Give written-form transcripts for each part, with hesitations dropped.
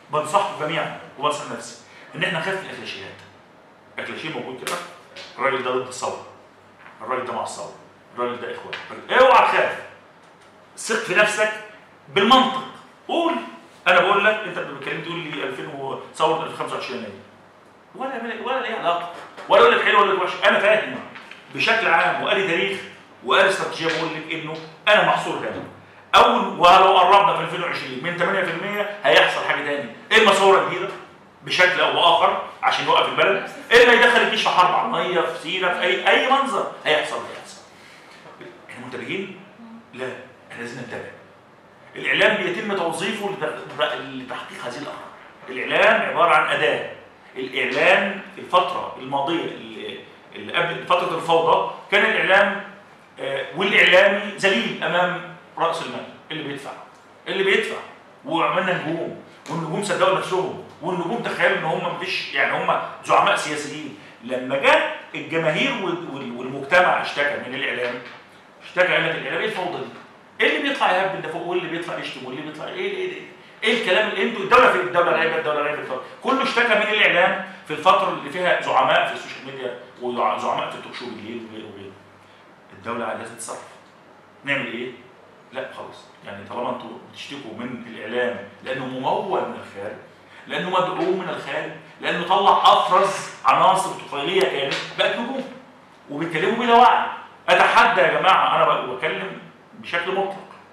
بنصحكم جميعا وبنصح نفسي ان احنا نخاف من الاكلاشيات. اكلاشيه موجود كده، الراجل ده ضد الثوره، الراجل ده مع الثوره، الراجل ده اخوان، اوعى تخاف. ثق في نفسك بالمنطق، قول. انا بقول لك انت بتتكلم تقول لي 2000 ثوره 2025 ولا ليه علاقه، ولا اقول لك حلو ولا وحش. انا فاهم بشكل عام وقاري تاريخ وقاري استراتيجيه. بقول لك انه انا محصور هنا. ولو قربنا في 2020 من 8% هيحصل حاجه ثانيه، اما ثوره جديده بشكل او باخر عشان يوقف البلد، اما يدخل الجيش في حرب على الميه في سينا في اي منظر هيحصل. احنا منتبهين؟ لا، احنا لازم ننتبه. الاعلام بيتم توظيفه لتحقيق هذه الاغراض. الاعلام عباره عن اداه. الاعلام في الفتره الماضيه اللي قبل فتره الفوضى كان الاعلام والاعلامي ذليل امام راس المال اللي بيدفع وعملنا نجوم، والنجوم صدقوا نفسهم، والنجوم تخيلوا ان هم مفيش يعني هم زعماء سياسيين. لما جت الجماهير والمجتمع اشتكى من الاعلام، اشتكى قال لك الاعلام ايه الفوضى دي؟ ايه اللي بيطلع يهبل ده فوق، واللي بيطلع يشتم، واللي بيطلع ايه الكلام اللي انتوا الدوله في الدوله غايبه كله اشتكى من الاعلام في الفتره اللي فيها زعماء في السوشيال ميديا وزعماء في التوك شو بالليل وغيره. الدوله لازم تتصرف. نعمل ايه؟ لا خلاص، يعني طالما انتوا بتشتكوا من الاعلام لانه ممول من الخارج، لانه مدعوم من الخارج، لانه طلع افرز عناصر طفيليه كانت بقت نجوم وبيتكلموا بلا وعي. اتحدى يا جماعه، انا بتكلم بشكل مطلق،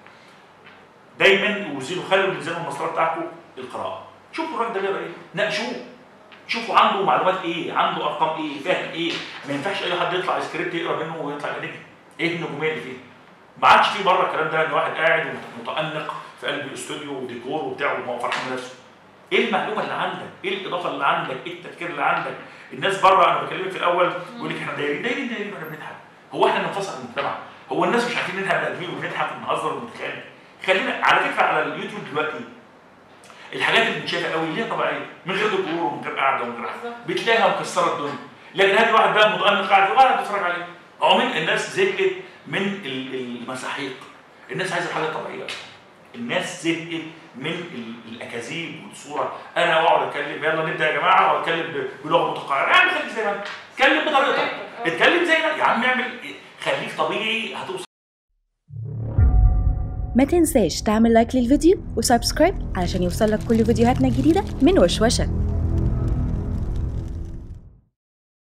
دايما خلوا ميزان المسطره بتاعكم القراءه. شوفوا الراجل ده بيقرا ايه، ناقشوه، شوفوا عنده معلومات ايه، عنده ارقام ايه، فاهم ايه. ما ينفعش اي حد يطلع سكريبت يقرا منه ويطلع نجم. ايه النجوميه اللي فيه؟ ما عادش فيه بره الكلام ده ان واحد قاعد متأنق في قلب الاستوديو وديكور وبتاع وهو فرحان بنفسه. ايه المعلومه اللي عندك؟ ايه الاضافه اللي عندك؟ ايه التفكير اللي عندك؟ الناس بره، انا بكلمك في الاول بيقول لك احنا دايرين واحنا بنضحك. هو احنا بننفصل المجتمع؟ هو الناس مش عارفين نضحك بني ادمين وبنضحك وبنهزر وبنتخانق؟ خلينا على فكره على اليوتيوب دلوقتي الحاجات اللي بنشوفها قوي اللي هي طبيعيه من غير ديكور ومن غير قعده ومن غير حاجه بتلاقيها مكسره الدنيا. لكن هذه واحد بقى متأنق قاعد بيتفرج عليه. عموما الناس زهقت من المساحيق، الناس عايزه حاجه طبيعيه. الناس زهقت من الاكاذيب والصوره. انا اقعد اتكلم يلا نبدا يا جماعه واتكلم بلغه متقاربه، اعمل خليك زي ما انت، اتكلم بطريقتك، اتكلم زي ما يا عم اعمل، خليك طبيعي هتوصل. ما تنساش تعمل لايك للفيديو وسبسكرايب علشان يوصلك كل فيديوهاتنا الجديدة من وشوشة.